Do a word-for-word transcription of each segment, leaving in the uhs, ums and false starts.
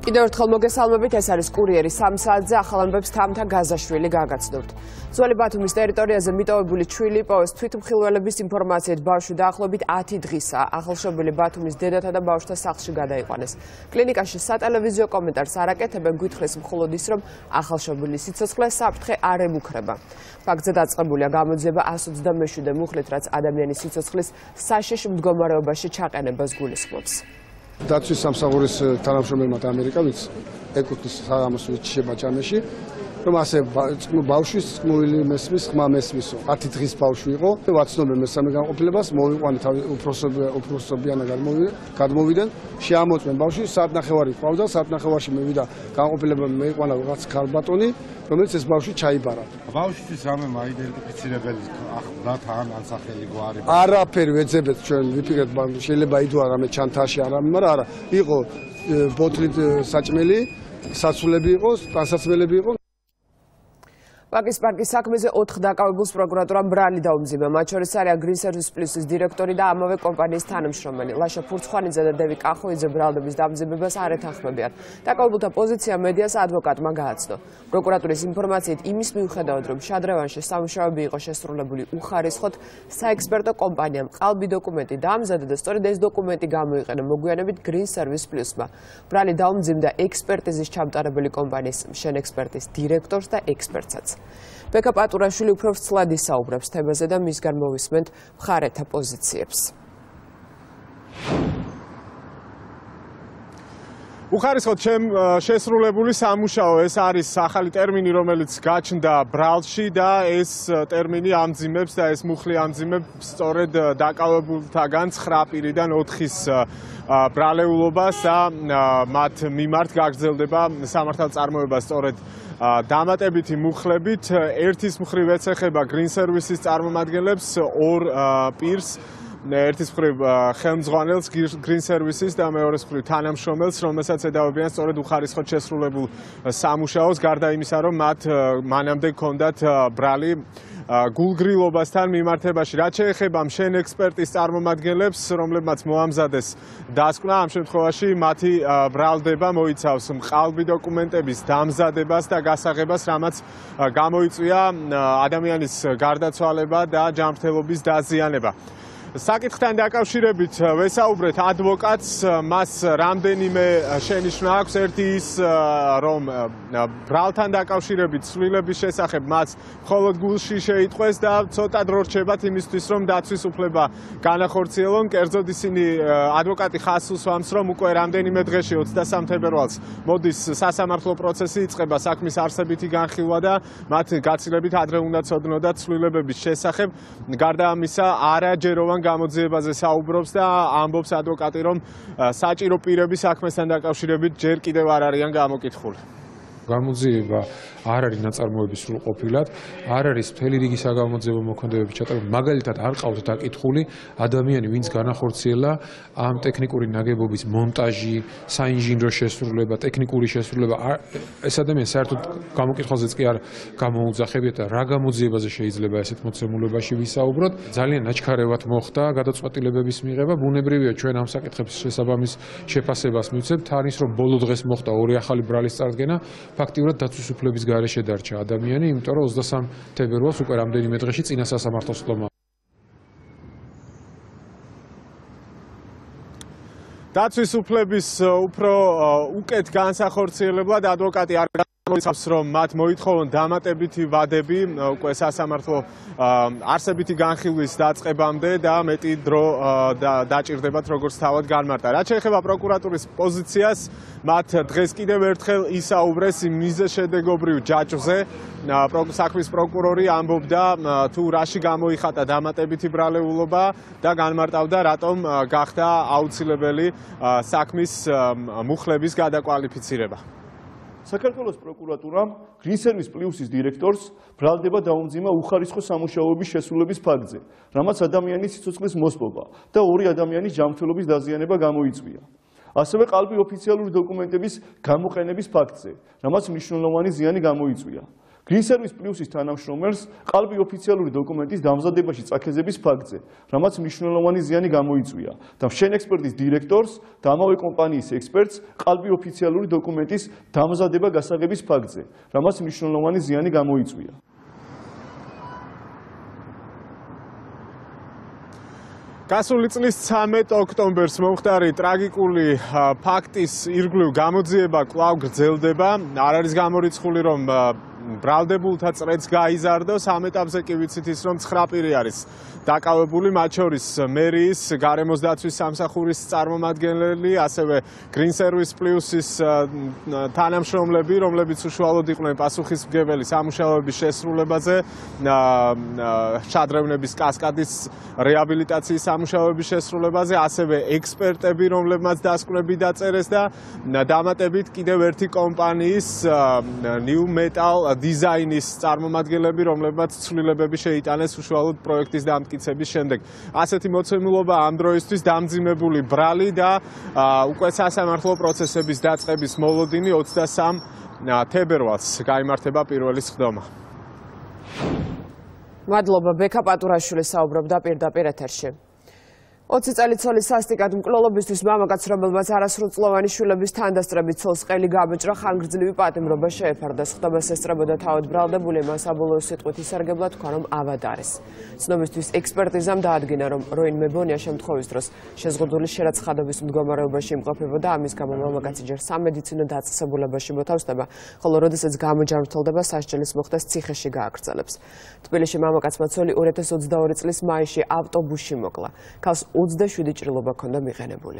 კიდევ ერთხელ მოგესალმებით, ეს არის კურიერი სამ საათზე ახალამბებს თამთა გაზაშვილი გაგაცნობთ. ძველი ბათუმის ტერიტორიაზე მიტოვებული ჩვილი იპოვეს თვითმხილველების ინფორმაციით ბავშვი დაახლოებით ათი დღისაა. ახალშობილი ბათუმის დედათა და ბავშვთა სახლში გადაიყვანეს. კლინიკაში სატელევიზიო კომენტარს არ აკეთებენ, გვითხრეს მხოლოდ ის, რომ ახალშობილის სიცოცხლე საფრთხე არ ემუქრება. ფაქტზე დაწყებულია გამოძიება ას ოცდამეშვიდე მუხლით, რაც ადამიანის სიცოცხლის საშიში მდგომარეობაში ჩაყენებას გულისხმობს. დაცვის სამსახურის თანამშრომელმა ამერიკავიც ეკუთვნის საღამოს შებაჭანეში, რომ ასე ბავშვის წმული მესმის, ხმა მესმისო. ათი დღის ბავშვი იყო. ვაცნობენ მესამე განყოფილებას, მოვიყვანეთ უფროსობიანა გადმოვიდნენ, შეამოწმენ ბავშვი, საათ ნახევარი ყავდა, საათ ნახევარში მევიდა განყოფილება, მეიყვანა რაღაც ქალბატონი, რომელიც ეს ბავშვი ჩაიბარა. ბავშვისთვის რამე მაიდენტიფიცირებელი ახლდათ ან ანსახელი გვარი. არაფერი ვეძებეთ ჩვენ, ვიფიქრეთ, შეიძლება იდვა რამე ჩანთაში არამე, მაგრამ არა, იყო ბოთლით საჭმელი, საცულები იყო, განსაცმელები იყო. პაკის პარკის საქმეზე ოთხ დაკავებულს პროკურატურამ ბრალი დაუმზიბა. მათ შორის არიან Green Service Plus-ის დირექტორი და ამავე კომპანიის თანამშრომელი. ლაშა ფურცხვანიძე და დევი კახოიძე ბრალდების დამზებებას არ ეთანხმებიან. დაკავებულთა პოზიცია მედიას ადვოკატმა გააცნო. პროკურატურის ინფორმაციით იმის მიუხედავად, რომ შადრევანში სამუშაოები იყო შესრულებული უხარისხოდ, საექსპერტო კომპანიამ ყალბი დოკუმენტი დაამზადა და სწორედ ეს დოკუმენტი გამოიყენა მოგვიანებით Green Service Plus-მა. ბრალი დაუმძიმდა ექსპერტიზის ჩამტარებელი კომპანიის მშენექსპერტის დირექტორს და ექსპერტსაც. ბექა პატურაშვილი უფრო ვრცლად ისაუბრებს თემაზე და მისგან მოვისმენთ მხარეთა პოზიციებს. უხარისხოდ ჩემ შესრულებული სამუშაო, ეს არის ახალი ტერმინი, რომელიც გაჩნდა ბრალში და ეს ტერმინი ამძიმებს და ეს მუხლი ამძიმებს სწორედ დაკავებულთაგან ცხრა პირიდან ოთხის ბრალეულობას და მათ მიმართ გაგრძელდება სამართალწარმოება სწორედ დამატებითი მუხლებით. ერთის მხრივ ეცეხება Green Service-ის წარმომადგენლებს, ორ პირს, ერთის მხრივ ხელმძღვანელს Green Service-ის და მეორეს მხრივ თანამშრომელს, რომელსაც ედავებიან სწორედ უხარისხოდ შესრულებულ სამუშაოს, გარდა იმისა, რომ მათ მანამდე ჰქონდათ ბრალი გულგრილობასთან მიმართებაში. რაც შეეხება მშენ ექსპერტის წარმომადგენლებს, რომლებმაც მოამზადეს დასკვნა, ამ შემთხვევაში მათი ბრალდება მოიცავს ყალბი დოკუმენტების დამზადებას და გასაღებას, რამაც გამოიწვია ადამიანის გარდაცვალება და ჯანმრთელობის დაზიანება. საკითხთან დაკავშირებით ვესაუბრეთ ადვოკატს, მას რამდენიმე შენიშვნა აქვს. ერთი ის, რომ ბრალთან დაკავშირებით ცვლილების შესახებ მას მხოლოდ გულში შეიტყვეს და ცოტა დრო რჩებათ იმისთვის, რომ დაცვის უფლება განახორციელონ. კერძოდ ისინი ადვოკატი ხაზს უსვამს, რომ უკვე რამდენიმე დღეში ოცდასამ თებერვალს მოდის სასამართლო პროცესი, იწყება საქმის არსებითი განხილვა და მათ გაცილებით ადრე უნდა ცოდნოდათ ცვლილებების შესახებ. გარდა ამისა, არაჯეროვან გამოძიებაზე საუბრობს და ამბობს ადვოკატი, რომ საჭირო პირების საქმესთან დაკავშირებით ჯერ კიდევ არ არიან გამოკითხული. გამოძიება არ არის ნაწარმოების სრულყოფილად, არ არის მთელი რიგი საგამოძიებო მოქმედებები ჩატარებული. მაგალითად, არ ყავთ დაკითხული ადამიანი, ვინც განახორციელა ამ ტექნიკური ნაგებობის მონტაჟი, საინჟინრო შესრულება, ტექნიკური შესრულება. ეს ადამიანი საერთოდ გამოკითხვაზეც კი არ გამოუძახებიათ და რა გამოძიებაზე შეიძლება ესეთ მოცემულებაში ვისაუბროთ. ძალიან ნაჩქარევად მოხდა გადაწყვეტილებების მიღება. ბუნებრივია, ჩვენ ამ საკითხებს შესაბამის შეფასებას მივცემთ. არის რომ ბოლო დღეს მოხდა ორი ახალი ბრალის წარდგენა. ფაქტიურად დაცვის უფლების გარეშე დარჩა ადამიანი, იმიტომ რომ ოცდასამ თებერვალს უკვე რამდენიმე დღეში წინა სასამართლოს ხდომა. დაცვის უფლების უფრო უკეთ განსახორციელებლად ადვოკატი არ მოიცავს, რომ მათ მოითხოვონ დამატებითი ვადები უკვე სასამართლო არსებითი განხილვის დაწყებამდე და მეტი დრო დაჭირდებათ, როგორც თავად განმარტა. რაც შეეხება პროკურატურის პოზიციას, მათ დღეს კიდევ ერთხელ ისაუბრეს იმ მიზეშედეგობრივ ჯაჭვზე. საქმის პროკურორი ამბობდა, თუ რაში გამოიხატა დამატებითი ბრალეულობა და განმარტავდა, რატომ გახდა აუცილებელი საქმის მუხლების გადაკვალიფიცირება. საქართველოს პროკურატურამ Green Service Plus-ის დირექტორს ბრალდება დაუმძიმა უხარისხო სამუშაოების შესრულების ფაქტზე, რამაც ადამიანის სიცოცხლის მოსპობა და ორი ადამიანის ჯანმრთელობის დაზიანება გამოიწვია. ასევე ყალბი ოფიციალური დოკუმენტების გამოყენების ფაქტზე, რამაც მნიშვნელოვანი ზიანი გამოიწვია. Green Service Plus-ის თანამშრომელს ყალბი ოფიციალური დოკუმენტის დამზადებაში წაქეზების ფაქტზე, რამაც მნიშვნელოვანი ზიანი გამოიწვია და შენ ექსპერტის დირექტორს და ამავე კომპანიის ექსპერტს ყალბი ოფიციალური დოკუმენტის დამზადება გასაღების ფაქტზე, რამაც მნიშვნელოვანი ზიანი გამოიწვია. გასული წლის ცამეტ ოქტომბერს მომხდარი ტრაგიკული ფაქტის ირგვლივ გამოძიება კვლავ გრძელდება. არ არის გამორიცხული, რომ ბრალდებულთა წრეც გაიზარდოს. ამ ეტაპზე კი ვიცით ის, რომ ცხრა პირი არის დაკავებული, მათ შორის მერიის, გარემოს დაცვის სამსახურის წარმომადგენელი, ასევე Green Service Plus-ის თანამშრომლები, რომლებიც უშუალოდ იყვნენ პასუხისმგებელი სამუშაოების შესრულებაზე, შადრევნების კასკადის რეაბილიტაციის სამუშაოების შესრულებაზე, ასევე ექსპერტები, რომლებმაც დასკვნები დაწერეს და დამატებით კიდევ ერთი კომპანიის New Metal დიზაინის წარმომადგენლები, რომლებმაც ცვლილებები შეიტანეს უშუალოდ პროექტის დამტკიცების შემდეგ. ასეთი მოცემულობა ამ დროისთვის დამძიმებული ბრალი და უკვე სასამართლო პროცესების დაწყების მოლოდინი ოცდასამ თებერვალს გაიმართება პირველი სხდომა. მადლობა ბექა პატურაშვილი საუბრობდა პირდაპირ ეთერში. ოცი წელი ცოლის სასტიკად მკვლელობისთვის მამაკაც, რომელმაც არასრულწლოვანი შვილების თანდასწრებით ცოლს ყელი გამეჭრა, ხანგრძლივი პატიმრობა შეეფარდა. სხდომას ესწრებოდა თავად ბრალდებული, მას საბოლოო სიტყვით ისარგებლა, თქვა, რომ ავად არის. ცნობისთვის ექსპერტიზამ დაადგინა, რომ როინ მებონია შემთხვევის დროს შეზღუდული შერაცხადობის მდგომარეობაში იმყოფებოდა, ამის გამო მამაკაცი ჯერ სამედიცინო დაწესებულებაში მოთავსდება, ხოლო როდესაც გამოჯანმრთელდება, სასჯელის მოხდას ციხეში გააგრძელებს. თბილისში მამაკაცმა ცოლი ორი ათას ოცდაორი წლის მაისში ავტობუსში მოკლა. ქალს ოცდაშვიდი ჭრილობა ჰქონდა მიღენებული.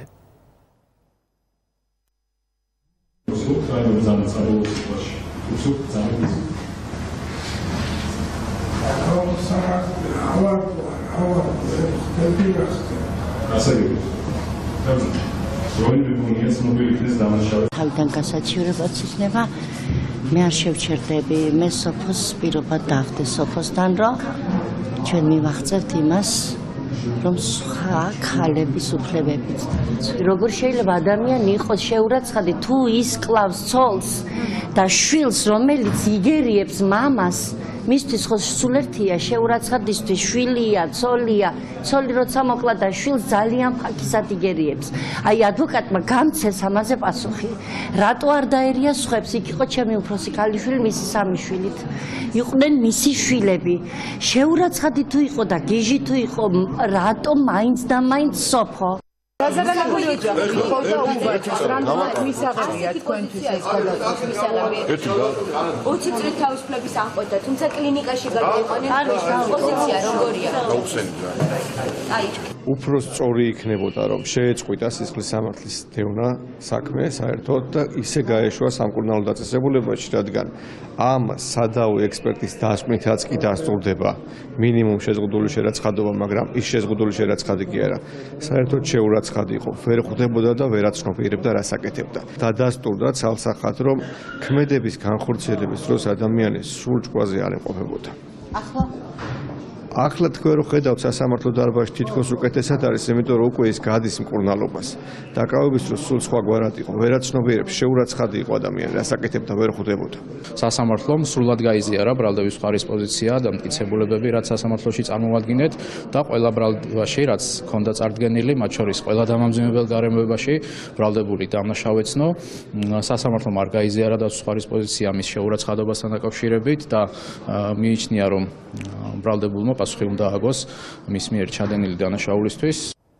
თავიდან გასაჩივრებაც იქნება, მე არ შევჩერდები, მე სოფოს პირობა დავდე სოფოსთან, რომ ჩვენ მივახცევთ იმას, რომ სხვა ქალების უფლებებით. როგორ შეიძლება ადამიანი იყოს შეურაცხადი, თუ ის კლავს ცოლს და შვილს, რომელიც იგერიებს მამას, მისთვის ხო სულ ერთია შეურაცხადისთვის, შვილია, ცოლია, ცოლი როცა მოკლა და შვილს ძალიან ფაქისად იგერიებს. აი ადვოკატმა გამცეს ამაზე პასუხი. რატო არ დაერია სხვებს? იქ იყო ჩემი უფროსი ქალიშვილი, მისი სამი შვილით. იყვნენ მისი შვილები. შეურაცხადი თუ იყო და გიჟი თუ იყო, რატო მაინც და მაინც სოფო? გაზარალებული ოჯახი ხოლმე უბაჭს რამოდენად მისაღებია თქვენთვის ეს გადაწყვეტილება. ოცი წლით თავისუფლების აღკვეთა, თუმცა კლინიკაში გადაიყვანენ პოზიცია როგორია? აი უფრო სწორი იქნებოდა, რომ შეეწყვიტა სისხლის სამართლის დევნა საქმე საერთოდ და ისე გაეშვა სამკურნალო დაწესებულებაში, რადგან ამ სადავო ექსპერტის დასკვნითაც კი დასტურდება მინიმუმ შეზღუდული შერაცხადობა, მაგრამ ის შეზღუდული შერაცხადი კი არა. საერთოდ შეურაცხადი იყო, ვერ ხვდებოდა და ვერაცნობიერებდა, რას აკეთებდა. დადასტურდა ცალსახად, რომ ქმედების განხორციელების დროს ადამიანი სულჭკვაზე არ იმყოფებოდა. ახლა ახლა თქვენ რო ხედავთ სასამართლო დარბაზში თითქოს უკეთესად არის, იმიტომ რომ უკვე ის გადის მკურნალობას. დაკავების დროს სულ სხვაგვარად იყო, ვერაცნობიერებს, შეურაცხადი იყო ადამიანი, რას აკეთებდა, ვერ ხვდებოდა. სასამართლომ სრულად გაიზიარა ბრალდების მხარის პოზიცია და მტკიცებულებები, რაც სასამართლოში წარმოვადგინეთ და ყველა ბრალდებაში, რაც ჰქონდა წარდგენილი, მათ შორის ყველა დამამძიმებელ გარემოებაში ბრალდებული დამნაშავეცნო, სასამართლომ არ გაიზიარა დაცვის მხარის პოზიცია მის შეურაცხადობასთან დაკავშირებით და მიიჩნია, რომ ბრალდებულმა პასუხი უნდა ააგოს მის მიერ ჩადენილი დანაშაულისთვის.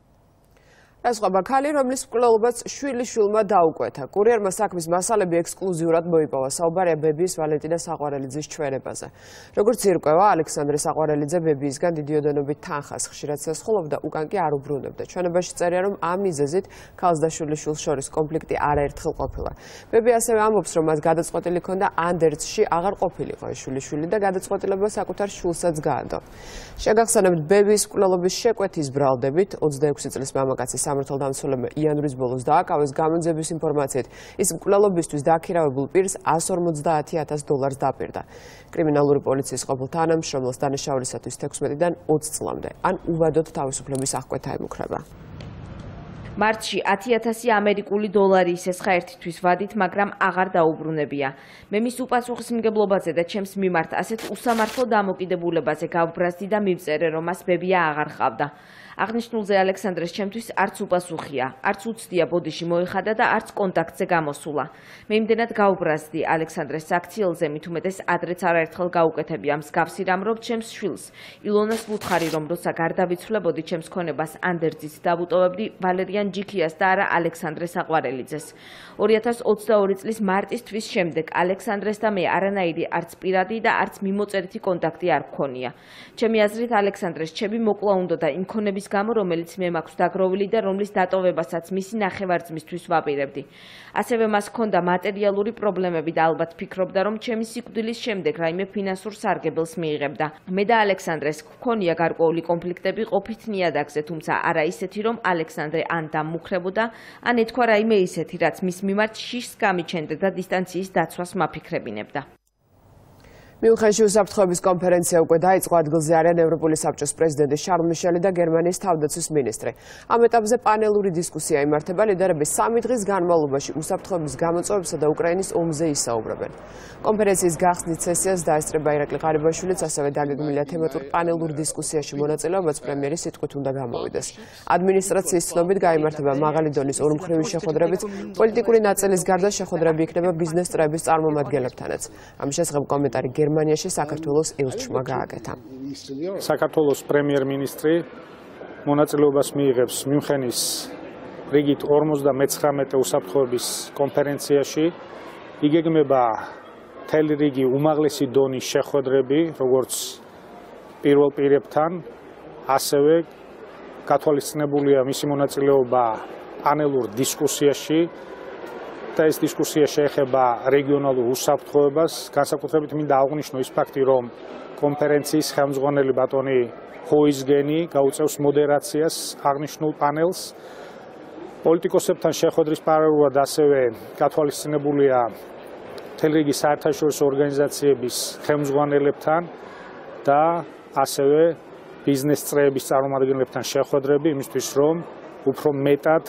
Ასყობა ქალი, რომლის მკვლელობაც შვილიშვილმა დაუკვეთა. კურიერმა საქმის მასალები ექსკლუზიურად მოიპოვა. საუბარია ბებიის ვალენტინა საყვარელიძის ჩვენებაზე. როგორც ირკვევა, ალექსანდრე საყვარელიძე ბებიისგან დიდი ოდენობით თანხას ხშირად სესხულობდა, უკან კი არ უბრუნებდა. ჩვენებაში წერია, რომ ამ მიზეზით ქალს და შვილიშვილს შორის კონფლიქტი არაერთხელ ყოფილა. ბები ასევე ამბობს, რომ მას გადაწყვეტილი ჰქონდა ანდერძში აღარ ყოფილიყო ეს შვილიშვილი და გადაწყვეტილება საკუთარ შვილსაც გაადო. შეგახსენებთ, ბებიის მკვლელობის შეკვეთის ბრალდებით ოცდაექვსი წლის მამაკაცი სამართალდამცველებმა იანვრის ბოლოს დააკავეს. გამონძიების ინფორმაციით, ის მკვლელობისთვის დაქირავებულ პირს εκατს ორმოცდაათი ათას დოლარს დაპირდა. კრიმინალური პოლიციის ყოფილ თანამშრომელს დანაშაულისათვის თექვსმეტიდან ოცი წლამდე ან უვადოდ თავისუფლების აღკვეთა ემუქრება. მარტში ათი ათასი ამერიკული დოლარი ისესხა ერთი თვის ვადით, მაგრამ აღარ დაუბრუნებია. მე მის უპასუხისმგებლობაზე და ჩემს მიმართ ასეთ უსამართლო დამოკიდებულებაზე გავბრაზდი და მივწერე, რომ მას ბებია აღარ ყავდა. აღნიშნულზე ალექსანდრეს ჩემთვის არც უპასუხია, არც უცდია ბოდიში მოეხადა და არც კონტაქტზე გამოსულა. მე იმდენად გავბრაზდი ალექსანდრეს საქციელზე, მით უმეტეს ადრეც არაერთხელ გაუკეთებია მსგავსი რამ, რომ ჩემს შვილს ილონას ვუთხარი, რომ როცა გარდავიცვლებოდი ჩემს ქონებას ანდერძით დავუტოვებდი ვალერიან ჯიქიას და არა ალექსანდრეს აყვარელიძეს. ორი ათას ოცდაორი წლის მარტის თვის შემდეგ ალექსანდრეს და მე არანაირი არც პირადი და არც მიმოწერითი კონტაქტი არ გქონია. ჩემი აზრით ალექსანდრეს ჩემი მოკლა უნდოდა იმ ქონების გამო, რომელიც მე მაქვს დაგროვილი და რომლის დატოვებასაც მისი ნახევარძმისთვის ვაპირებდი. ასევე მას ჰქონდა მატერიალური პრობლემები და ალბათ ფიქრობდა, რომ ჩემი სიკვდილის შემდეგ რაიმე ფინანსურ სარგებელს მიიღებდა. მე და ალექსანდრეს გვქონია გარკვეული კონფლიქტები ყოფით ნიადაგზე, თუმცა არა ისეთი, რომ ალექსანდრე ან დამუხრებოდა, ან ეთქვა რაიმე ისეთი, რაც მის მიმართ შიშს გამიჩენდა და დისტანციის დაცვას მაფიქრებინებდა. მიუნხენში უსაფრთხოების კონფერენცია უკვე დაიწყო. ადგილზე არიან ევროპული საბჭოს პრეზიდენტი შარლ მიშელი და გერმანიის თავდაცვის მინისტრი. ამ ეტაპზე პანელური დისკუსია იმართება. ლიდერები სამი დღის განმავლობაში უსაფრთხოების გამოწვევებსა და უკრაინის ომზე ისაუბრებენ. კონფერენციის გახსნით სესიას დაესწრება ირაკლი ყარიბაშვილიც, ასევე დაგეგმილია თემატურ პანელურ დისკუსიაში მონაწილეობაც პრემიერის სიტყვით უნდა გამოვიდეს. ადმინისტრაციის ცნობით გაიმართება მაღალი დონის ორმხრივი შეხვედრებით, პოლიტიკური ნაწილის გარდა შეხვედრები იქნება ბიზნეს წრეების წარმომადგენლებთანაც. ამის შესახებ კომენტარი გერმანიაში საქართველოს ელჩმა გააკეთა. საქართველოს პრემიერ-მინისტრი მონაწილეობას მიიღებს მიუნხენის რიგით ორმოცდამეცხრამეტე უსაფრთხოების კონფერენციაში. იგეგმება მთელი რიგი უმაღლესი დონის შეხვედრები, როგორც პირველ პირებთან, ასევე გათვალისწინებულია მისი მონაწილეობა პანელურ დისკუსიაში. და ეს დისკუსია შეეხება რეგიონალურ უსაფრთხოებას. განსაკუთრებით მინდა აღვნიშნო ის ფაქტი, რომ კონფერენციის ხელმძღვანელი ბატონი ჰოიზგენი გაუწევს მოდერაციას აღნიშნულ პანელს. პოლიტიკოსებთან შეხვედრის პარალელურად ასევე გათვალისწინებულია მთელი რიგი საერთაშორისო ორგანიზაციების ხელმძღვანელებთან და ასევე ბიზნეს წრეების წარმომადგენლებთან შეხვედრები იმისთვის, რომ უფრო მეტად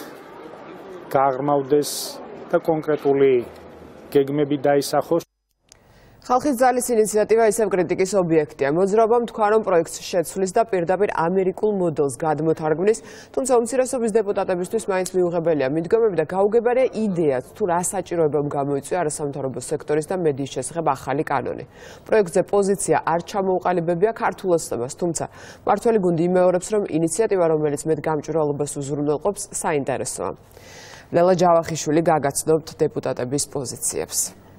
გაღრმავდეს და კონკრეტული გეგმები დაისახოს. ხალხის ძალის ინიციატივა ისევ კრიტიკის ობიექტია. მოძრაობამ თქვა, რომ პროექტს შეცვლის და პირდაპირ ამერიკულ მოდელს გადმოთარგმნის, თუმცა უმცირესობის დეპუტატებისთვის მაინც მიუღებელია მიდგომები და გაუგებარია იდეაც, თუ რა საჭიროებამ გამოიწვია არასამთავრობო სექტორის და მედიის შესახებ ახალი კანონი. პროექტზე პოზიცია არ ჩამოუყალიბებია ქართულ ოცნებას, თუმცა მმართველი გუნდი იმეორებს, რომ ინიციატივა, რომელიც მეტ გამჭვირვალობას უზრუნველყოფს, საინტერესოა. ლელა ჯავახიშვილი გაგაცნობთ დეპუტატების პოზიციებს.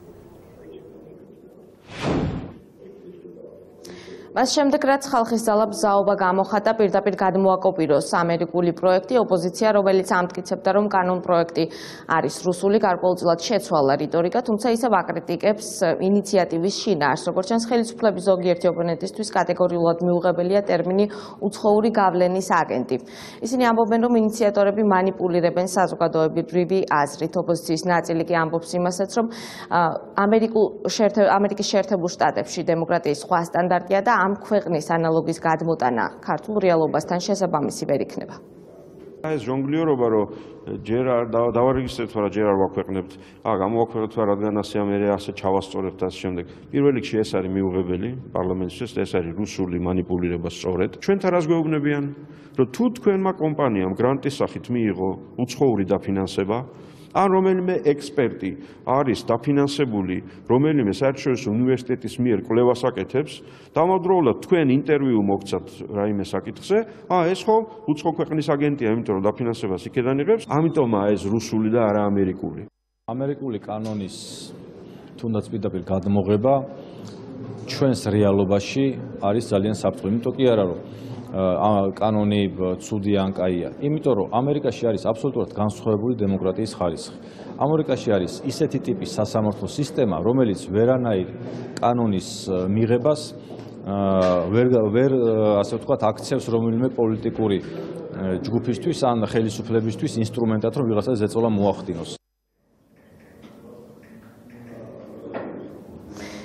მას შემდეგ, რაც ხალხის ძალა ბზაობა გამოხატა, პირდაპირ გადმოაკოპიროს ამერიკული პროექტი, ოპოზიცია, რომელიც ამტკიცებდა, რომ კანონ პროექტი არის რუსული, გარკვეულწილად შეცვალა რიტორიკა, თუმცა ისევ აკრიტიკებს ინიციატივის შინაარსს. როგორც ჩანს, ხელისუფლების ზოგიერთი ოპონენტისთვის კატეგორიულად მიუღებელია ტერმინი უცხოური გავლენის აგენტი. ისინი ამბობენ, რომ ინიციატორები მანიპულირებენ საზოგადოებრივი აზრით. ოპოზიციის ნაწილი კი ამბობს იმასაც, რომ ამერიკის შეერთებულ შტატებში დემოკრატიის სხვა სტანდარტია და ამ ქვეყნის ანალოგის გადმოტანა ქართულ რეალობასთან შესაბამისი ვერ იქნება. ეს ჟონგლიორობა, რომ ჯერ არ დავარეგისტრებთ, რა ჯერ არ ვაქვეყნებთ, აა გამოვაქვეყნებთ, რადგან ასე ამერე ასე ჩავასწორებთ და ასე შემდეგ. პირველ რიგში ეს არის მიუღებელი პარლამენტისთვის, ეს არის რუსული მანიპულირება სწორედ. ჩვენთან რას გვეუბნებიან, რომ თუ თქვენმა კომპანიამ გრანტის სახით მიიღო უცხოური დაფინანსება, ან რომელიმე ექსპერტი არის დაფინანსებული რომელიმე საერთაშორისო უნივერსიტეტის მიერ კვლევას აკეთებს, დამავდროულად თქვენ ინტერვიუ მოგცათ რაიმე საკითხზე, აა ეს ხო უცხო ქვეყნის აგენტია, იმიტომ რომ დაფინანსებას იქედან იღებს, ამიტომაა ეს რუსული და არა ამერიკული. ამერიკული კანონის თუნდაც პირდაპირ გადმოღება ჩვენს რეალობაში არის ძალიან საფრთხე, იმიტომ კი არა რომ კანონი ცუდი ან კაია, იმიტომ რომ ამერიკაში არის აბსოლუტურად განსხვავებული დემოკრატიის ხარისხი. ამერიკაში არის ისეთი ტიპის სასამართლო სისტემა, რომელიც ვერანაირ კანონის მიღებას ვერ ვერ ასე ვთქვათ აქცევს რომელიმე პოლიტიკური ჯგუფისთვის ან ხელისუფლებისთვის ინსტრუმენტად, რომ ვიღაცა ზეწოლა მოახდინოს.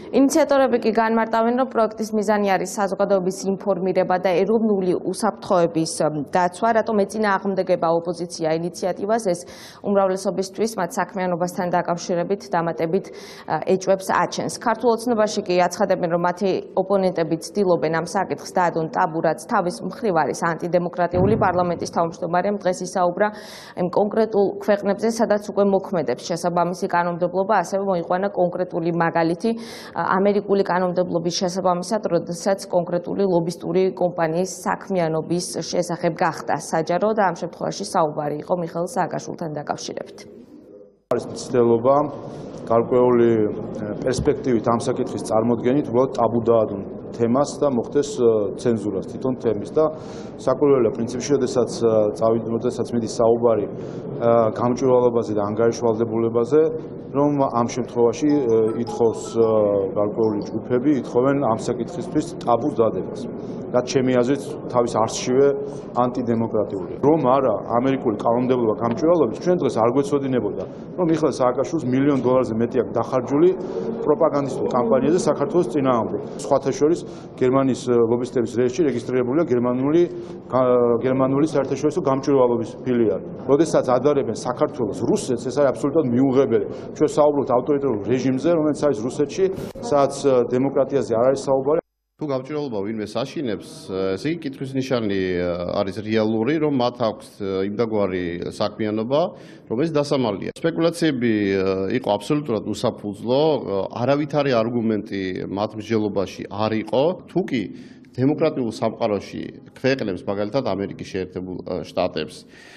ინიციატორები კი განმარტავენ, რომ პროექტის მიზანი არის საზოგადოების ინფორმირება და ეროვნული უსაფრთხოების დაცვა, რატომ ეწინააღმდეგება ოპოზიცია ინიციატივას, ეს უმრავლესობისთვის მათ საქმიანობასთან დაკავშირებით დამატებით ეჭვებს აჩენს. ქართულ ოცნებაში კი აცხადებენ, რომ მათი ოპონენტები ცდილობენ ამ საკითხს დაადონ ტაბუ, რაც თავის მხრივ არის ანტიდემოკრატიული. პარლამენტის თავმჯდომარემ დღეს ისაუბრა იმ კონკრეტულ ქვეყნებზე, სადაც უკვე მოქმედებს შესაბამისი კანონმდებლობა, ასევე მოიყვანა კონკრეტული მაგალითი ამერიკული კანონმდებლობის შესაბამისად, როდესაც კონკრეტული ლობისტური კომპანიის საქმიანობის შესახებ გახდა საჯარო და ამ შემთხვევაში საუბარი იყო მიხეილ სააკაშვილთან დაკავშირებით. არის მცდელობა გარკვეული პერსპექტივით ამ საკითხის წარმოდგენით უბრალოდ ტაბუ დაადონ თემას და მოხდეს ცენზურას თვითონ თემის და საკურველია პრინციპში, როდესაც წავიდა, როდესაც მიდის საუბარი გამჭვირვალობაზე და ანგარიშვალდებულებაზე, რომ ამ შემთხვევაში ითხოვს გარკვეული ჯგუფები, ითხოვენ ამ საკითხისთვის ტაბუს დადებას. რაც ჩემი აზრით თავის არსშივე ანტიდემოკრატიულია. რომ არა ამერიკული კანონმდებლობა გამჭვირვალობით, ჩვენ დღეს არ გვეცოდინებოდა, რომ მიხეილ სააკაშვილს მილიონ დოლარზე მეტი აქვს დახარჯული პროპაგანდისტულ კამპანიაზე საქართველოს წინააღმდეგ. სხვათა შორის გერმანიის ლობისტების რეესტრში რეგისტრირებულია გერმანული გერმანული საერთაშორისო გამჭვირვალობის ფილიალი. როდესაც ადარებენ საქართველოს რუსეთს, ეს არის აბსოლუტურად მიუღებელი. ჩვენ საუბრობთ ავტორიტარულ რეჟიმზე, რომელიც არის რუსეთში, სადაც დემოკრატიაზე არ არის საუბარი. თუ გამჭვირვალობა ვინმე საშინებს, ესე იგი კითხვის ნიშანი არის რეალური, რომ მათ აქვს იმდაგვარი საქმიანობა, რომელიც დასამალია. სპეკულაციები იყო აბსოლუტურად უსაფუძვლო, არავითარი არგუმენტი მათ მსჯელობაში არ იყო. თუ კი დემოკრატიულ სამყაროში ქვეყნებს, მაგალითად ამერიკის შეერთებულ შტატებს,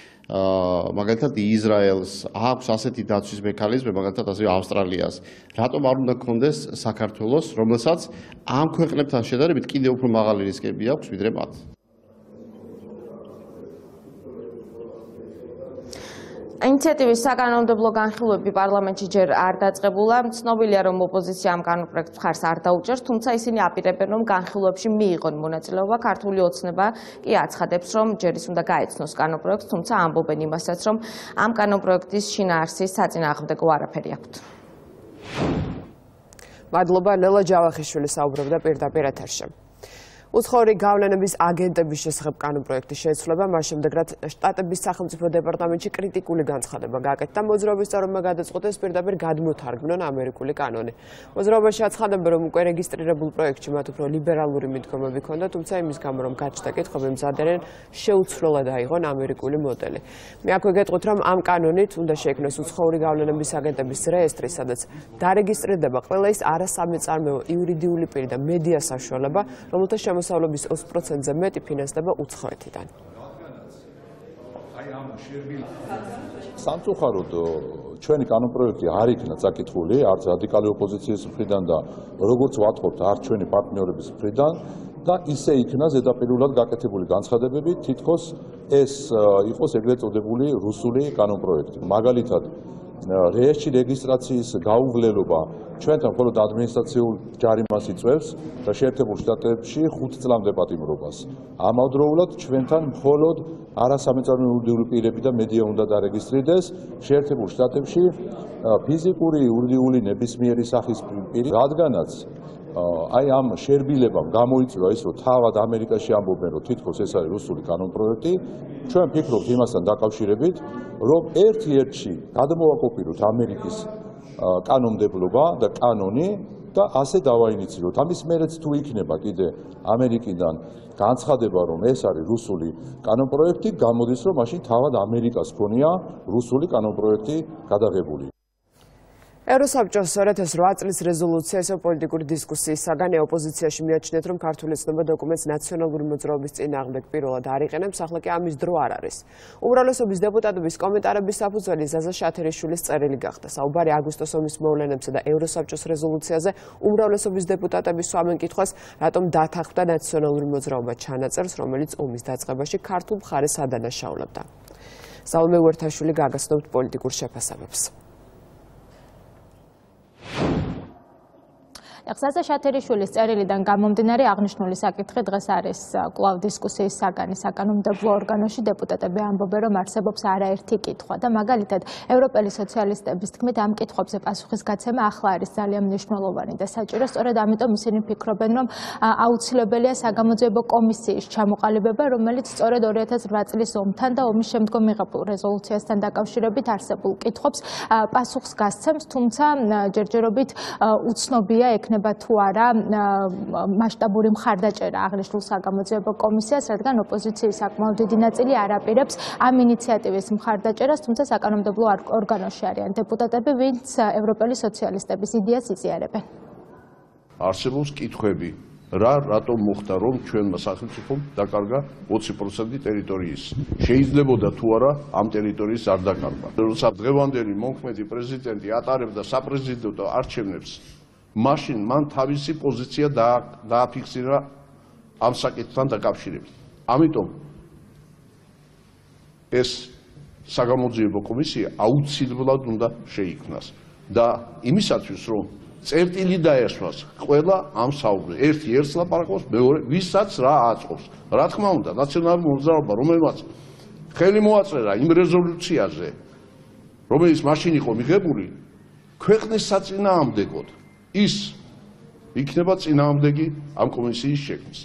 მაგალითად ისრაელს აქვს ასეთი დაცვის მექანიზმი, მაგალითად ასევე ავსტრალიას. რატომ არ უნდა გქონდეს საქართველოს, რომელსაც ამ ქვეყნებთან შედარებით კიდევ უფრო მაღალი რისკები აქვს ვიდრე მათ? ინიციატივის საკანონმდებლო განხილვები პარლამენტში ჯერ არ დაწყებულა. ცნობილია, რომ ოპოზიცია ამ კანონპროექტს მხარს არ დაუჭერს, თუმცა ისინი აპირებენ, რომ განხილვებში მიიღონ მონაწილეობა. ქართული ოცნება კი აცხადებს, რომ ჯერ ის უნდა გაეცნოს კანონპროექტს, თუმცა ამბობენ იმასაც, რომ ამ კანონპროექტის შინაარსის საწინააღმდეგო არაფერი აქვთ. მადლობა, ლელა ჯავახიშვილი საუბრობდა პირდაპირ ეთერში. უცხოური გავლენების აგენტების შესახებ კანონპროექტის შეცვლება, მას შემდეგ რაც შტატების სახელმწიფო დეპარტამენტში კრიტიკული განცხადება გაკეთდა, მოძრაობის წევრებმა გადაწყვიტეს პირდაპირ გადმოთარგმნონ ამერიკული კანონი. მოძრაობაში აცხადებენ, რომ უკვე რეგისტრირებულ პროექტში მათ უფრო ლიბერალური მიდგომები ჰქონდა, თუმცა იმის გამო, რომ გაჩნდა კითხვები, მზადდნენ შეუცვლელად აიღონ ამერიკული მოდელი. მე აქვე გეტყვით, რომ ამ კანონით უნდა შექმნეს უცხოური გავლენების აგენტების რეესტრი, სადაც დარეგისტრირდება ყველა ის არასამეწარმეო იურიდიული პირი და მედია საშუალება, რომელთა მოსავლობის ოცი პროცენტზე მეტი ფინანსდება უცხოეთიდან. სამწუხაროდ ჩვენი კანონპროექტი არ იქნა წაკითხული არც რადიკალური ოპოზიციის მხრიდან და როგორც ვატყობთ არც ჩვენი პარტნიორების მხრიდან და ისე იქნა ზედაპირულად გაკეთებული განცხადებები, თითქოს ეს იყოს ეგრეთ წოდებული რუსული კანონპროექტი. მაგალითად, რეესტრში რეგისტრაციის გაუვლელობა ჩვენთან მხოლოდ ადმინისტრაციულ ჯარიმას იწვევს და შეერთებულ შტატებში ხუთ წლამდე პატიმრობას. ამავდროულად ჩვენთან მხოლოდ არასამეწარმეო იურიდიული პირები და მედია უნდა დარეგისტრირდეს. შეერთებულ შტატებში ფიზიკური იურიდიული ნებისმიერი სახის პირი, რადგანაც აი ამ შერბილებამ გამოიწვია ის, რომ თავად ამერიკაში ამბობენ, რომ თითქოს ეს არის რუსული კანონპროექტი, ჩვენ ვფიქრობთ იმასთან დაკავშირებით, რომ ერთ-ერთში გადმოვაკოპიროთ ამერიკის კანონმდებლობა და კანონი და ასე დავაინიციოთ. ამის მერეც თუ იქნება კიდე ამერიკიდან განცხადება, რომ ეს არის რუსული კანონპროექტი, გამოდის, რომ მაშინ თავად ამერიკას ქონია რუსული კანონპროექტი გადაღებული. ევროსაბჭოს రెండు ათას ოთხ წლის რეზოლუციასა პოლიტიკური დისკუსიისაგან ოპოზიციაში მიაჩნიათ, რომ ქართული ოცნება დოკუმენტს ნაციონალური მოძრაობის წინააღმდეგ პირველად არ იყენებს, ახლა კი ამის დრო არ არის. უმრავლესობის დეპუტატების კომენტარების საფუძველი ზაზა შათერიშვილის წერილი გახდა. საუბარი აგვისტოს ომის მოვლენებზე და ევროსაბჭოს რეზოლუციაზე უმრავლესობის დეპუტატები სვამენ კითხვას, რატომ დათანხმდა ნაციონალური მოძრაობა ჩანაწერს, რომელიც ომის დაწყებაში ქართულ მხარეს ადანაშაულებდა. სალომე უერთაშვილი გაგაცნობთ პოლიტიკურ შეფასებებს. ზაზა შათერიშვილის წერილიდან გამომდინარე აღნიშნული საკითხი დღეს არის კვლავ დისკუსიის საგანი საკანონმდებლო ორგანოში. დეპუტატები ამბობენ, რომ არსებობს არაერთი კითხვა და მაგალითად ევროპელი სოციალისტების თქმით ამ კითხვებზე პასუხისგაცემა ახლა არის ძალიან მნიშვნელოვანი და საჭირო. სწორედ ამიტომ ისინი ფიქრობენ, რომ აუცილებელია საგამოძიებო კომისიის ჩამოყალიბება, რომელიც სწორედ ორი ათას რვა წლის ომთან და ომის შემდგომ მიღებულ რეზოლუციასთან დაკავშირებით არსებულ კითხვებს პასუხს გასცემს, თუმცა ჯერჯერობით უცნობია ექნება თუ არა მასშტაბური მხარდაჭერა აღნიშნულ საგამოძიებო კომისიას, რადგან ოპოზიციის საკმაოდ დიდი ნაწილი არ აპირებს ამ ინიციატივის მხარდაჭერას, თუმცა საკანონმდებლო ორგანოში არიან დეპუტატები, ვინც ევროპელი სოციალისტების იდეას იზიარებენ. არსებობს კითხვები, რა რატომ მოხდა, რომ ჩვენმა სახელმწიფომ დაკარგა ოცი პროცენტი ტერიტორიის. შეიძლებოდა თუ არა ამ ტერიტორიის არ დაკარგვა. როცა დღევანდელი მომქმედი პრეზიდენტი ატარებდა საპრეზიდენტო არჩევნებს, მაშინ მან თავისი პოზიცია დააფიქსირა ამ საკითხთან დაკავშირებით. ამიტომ ეს საგამოძიებო კომისია აუცილებლად უნდა შეიქმნას და იმისათვის, რომ წერტილი დაესვას ყველა ამ საუბრზე. ერთი ერთს ლაპარაკობს, მეორე ვისაც რა აწყობს. რა თქმა უნდა, ნაციონალური მოძრაობა, რომელმაც ხელი მოაწერა იმ რეზოლუციაზე, რომელიც მაშინ იყო მიღებული, ქვეყნის საწინააღმდეგოდ, ის იქნება წინააღმდეგი ამ კომისიის შექმნის.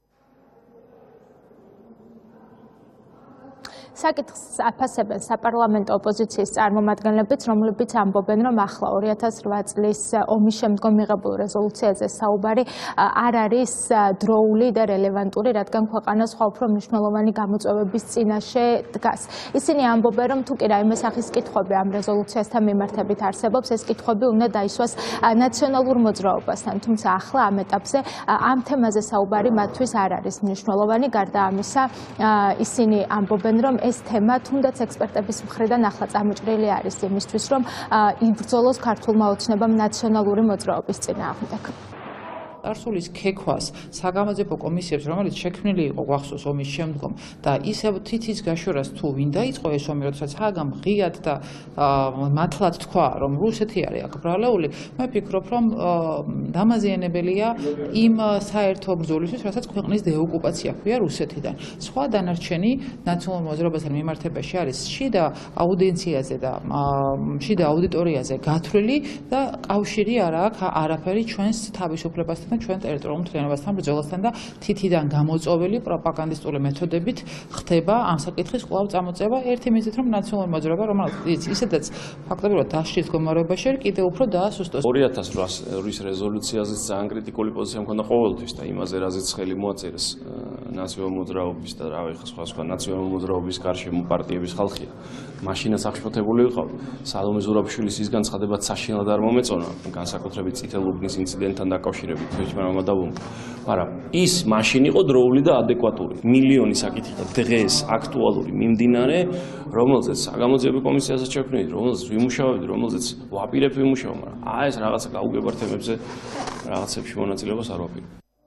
საკითხს აფასებენ საპარლამენტო ოპოზიციის წარმომადგენლებიც, რომლებიც ამბობენ, რომ ახლა ორი ათას რვა წლის ომის შემდგომ მიღებულ რეზოლუციაზე საუბარი არ არის დროული და რელევანტური, რადგან ქვეყანა სხვა უფრო მნიშვნელოვანი გამოწვევების წინაშე დგას. ისინი ამბობენ, რომ თუ კი რაიმე სახის კითხვები ამ რეზოლუციასთან მიმართებით არსებობს, ეს კითხვები უნდა დაისვას ნაციონალურ მოძრაობასთან, თუმცა ახლა ამ ეტაპზე ამ თემაზე საუბარი მათთვის არ არის მნიშვნელოვანი. გარდა ამისა, ისინი ამბობენ, რომ ეს თემა თუნდაც ექსპერტების მხრიდან ახლა წამოჭრილი არის იმისთვის, რომ იბრძოლოს ქართულმა ოცნებამ ნაციონალური მოძრაობის წინააღმდეგ. წარსულის ქექვას საგამოძიებო კომისიებს, რომელიც შექმნილი იყო გვახსოვს ომის შემდგომ და ისევ თითის გაშორას თუ ვინ დაიწყო ეს ომი, როდესაც ჰაგამ ღიად და მართლაც თქვა, რომ რუსეთი არის აქ ბრალეული, მე ვფიქრობ, რომ დამაზიანებელია იმ საერთო ბრძოლისთვის, რასაც ქვეყნის დეოკუპაცია ჰქვია რუსეთიდან. სხვა დანარჩენი ნაციონალურ მოძრაობასთან მიმართებაში არის შიდა აუდიენციაზე და შიდა აუდიტორიაზე გათვლილი და კავშირი არ აქვს არაფერი ჩვენს თავისუფლებასთან და ჩვენ ტერიტორიულ მთლიანობასთან ბრძოლასთან და თითიდან გამოწვეული პროპაგანდისტული მეთოდებით ხდება ამ საკითხის კვლავ წამოწევა ერთი მიზეზით, რომ ნაციონალური მოძრაობა, რომელიც ისედაც ფაქტობრივად დაშლის მდგომარეობაში არის, კიდევ უფრო დაასუსტოს. ორი ათას რვა წლის რეზოლუციაზე ძალიან კრიტიკული პოზიცია მქონდა ყოველთვის და იმაზე რაზეც ხელი მოაწერეს ნაციონალური მოძრაობის და რავი ხა სხვა სხვა ნაციონალური მოძრაობის გარშემო პარტიების ხალხია. მაშინაც აღშფოთებული იყო სალომე ზურაბიშვილის ის განცხადება საშინლად არ მომეწონა, განსაკუთრებით წითელ უბნის ინციდენტთან დაკავშირებით. მაგრამ ის მაშინ იყო დროული და ადეკვატური. მილიონი საკითხი და დღეს აქტუალური მიმდინარე, რომელზეც საგამოძიებო კომისიასაც შექმნით, რომელზეც ვიმუშავებთ, რომელზეც ვაპირებ ვიმუშაო, მაგრამ აი ეს რაღაცა გაუგებარ თემებზე რაღაცებში მონაწილეობას არ ვაპირებ.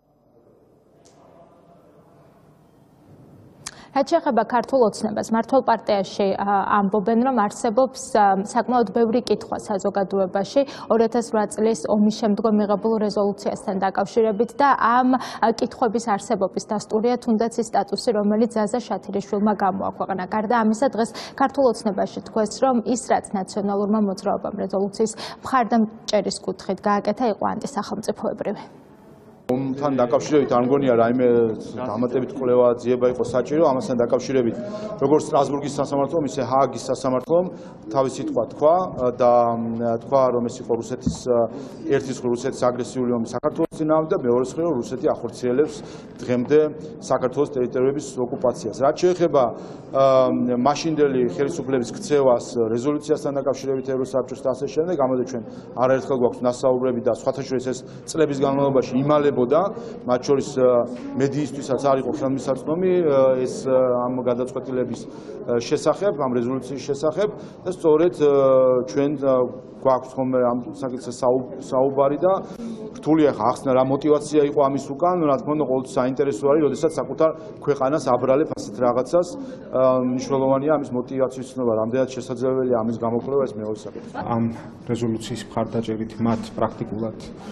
რაც შეეხება ქართულ ოცნებას, მართლ პარტიაში ამბობენ, რომ არსებობს საკმაოდ ბევრი კითხვა საზოგადოებაში ორი ათას რვა წლის ომის შემდგომ მიღებულ რეზოლუციასთან დაკავშირებით და ამ კითხვების არსებობის დასტურია თუნდაც ის სტატუსი, რომელიც ზაზა შათერიშვილმა გამოაქვეყნა. გარდა ამისა, დღეს ქართულ ოცნებაში თქვეს, რომ ის რაც ნაციონალურმა მოძრაობამ რეზოლუციის მხარდამჭერის კუთხით გააკეთა, იყო ანტისახელმწიფოებრივი. ომთან დაკავშირებით არ მგონია რაიმე დამატებით კვლევა ძიება იყო საჭირო, ამასთან დაკავშირებით როგორც სტრასბურგის სასამართლომ, ისე ჰააგის სასამართლომ თავისი თქვა თქვა და თქვა, რომ ეს იყო რუსეთის ერთი მხრივ რუსეთის აგრესიული ომი საქართველოს წინააღმდეგ და მეორე მხრივ რუსეთი ახორციელებს დღემდე საქართველოს ტერიტორიების ოკუპაციას. რაც შეეხება მაშინდელი ხელისუფლების ქცევას რეზოლუციასთან დაკავშირებით ევროსაბჭოს და ასე შემდეგ, ამაზე ჩვენ არაერთხელ გვაქვს ნასაუბრები და სხვათა შორის ეს წლების განმავლობაში იმალე მათ შორის მედიისთვისაც არ იყო ხელმისაწვდომი ეს ამ გადაწყვეტილების შესახებ, ამ რეზოლუციის შესახებ და სწორედ ჩვენ გვაქვს ხოლმე ამ საკითხზე საუბარი და რთულია ხა ახსნა რა мотиваცია იყო ამის უკან, რა თქმა უნდა ყოველთვის საინტერესო არის, როდესაც საკუთარ ქვეყანას აბრალებ ასეთ რაღაცას, მნიშვნელოვანია ამის мотиваციის ცნობა, რამდენად შესაძლებელია ამის გამოკვლევა, ეს მეორე საკითხი. ამ რეზოლუციის მხარდაჭერით მათ პრაქტიკულად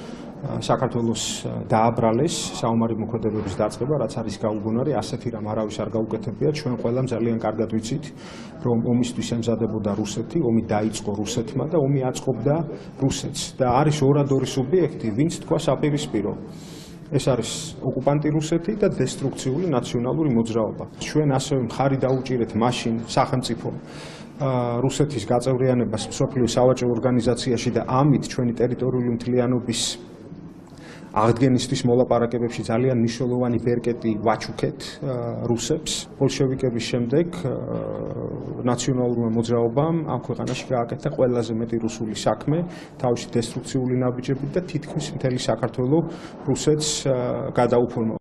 საქართველოს დააბრალეს საომარი მოქმედებების დაწყება, რაც არის გაუგონარი, ასეთი რამ არავის არ გაუკეთებია. ჩვენ ყველამ ძალიან კარგად ვიცით, რომ ომისთვის ემზადებოდა რუსეთი, ომი დაიწყო რუსეთმა და ომი აწყობდა რუსეთს. და არის ორადორი სუბიექტი, ვინც თქვა საპირისპირო. ეს არის ოკუპანტი რუსეთი და დესტრუქციული ნაციონალური მოძრაობა. ჩვენ ასევე მხარი დაუჭირეთ მაშინ სახელმწიფომ რუსეთის გაწევრიანებას მსოფლიო სავაჭრო ორგანიზაციაში და ამით ჩვენი ტერიტორიული მთლიანობის აღდგენისთვის მოლაპარაკებებში ძალიან მნიშვნელოვანი ბერკეტი ვაჩუქეთ რუსებს. ბოლშევიკების შემდეგ ნაციონალურმა მოძრაობამ ამ ქვეყანაში გააკეთა ყველაზე მეტი რუსული საქმე, თავისი დესტრუქციული ნაბიჯებით და თითქმის მთელი საქართველო რუსეთს გადაუფორმა.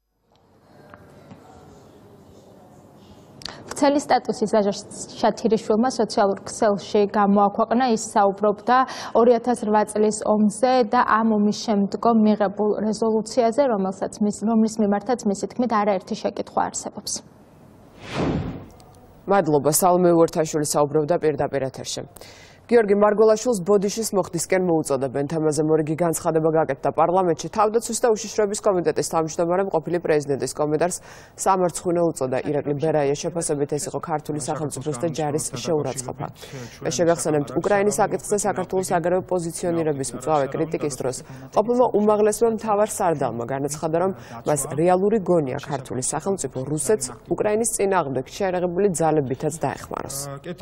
ქცელის სტატუსის ვაჟა შათირიშვილმა სოციალურ ქსელში გამოაქვეყნა, ის საუბრობდა ორი ათას რვა წლის ომზე და ამ ომის შემდგომ მიღებულ რეზოლუციაზე, რომელსაც მის რომლის მიმართაც მისი თქმით არაერთი შეკითხვა არსებობს. მადლობა, სალომე უერთაშვილი საუბრობდა პირდაპირ ეთერში. გიორგი მარგველაშვილს ბოდიშის მოხდისკენ მოუწოდებენ. თემაზე მორიგი განცხადება გაკეთდა პარლამენტში. თავდაცვის და უშიშროების კომიტეტის თავმჯდომარემ ყოფილი პრეზიდენტის კომენტარს სამარცხვინო უწოდა. ირაკლი ბერაია შეფასებით ეს იყო ქართული სახელმწიფოს და ჯარის შეურაცხყოფა. ეს შეგახსენებთ, უკრაინის საკითხზე საქართველოს აგრეთვე პოზიციონირების მწვავე კრიტიკის დროს ყოფილმა უმაღლესმა მთავარ სარდალმა განაცხადა, რომ მას რეალური გონია ქართული სახელმწიფო რუსეთს უკრაინის წინააღმდეგ შეერაღებული ძალებითაც დაეხმაროს.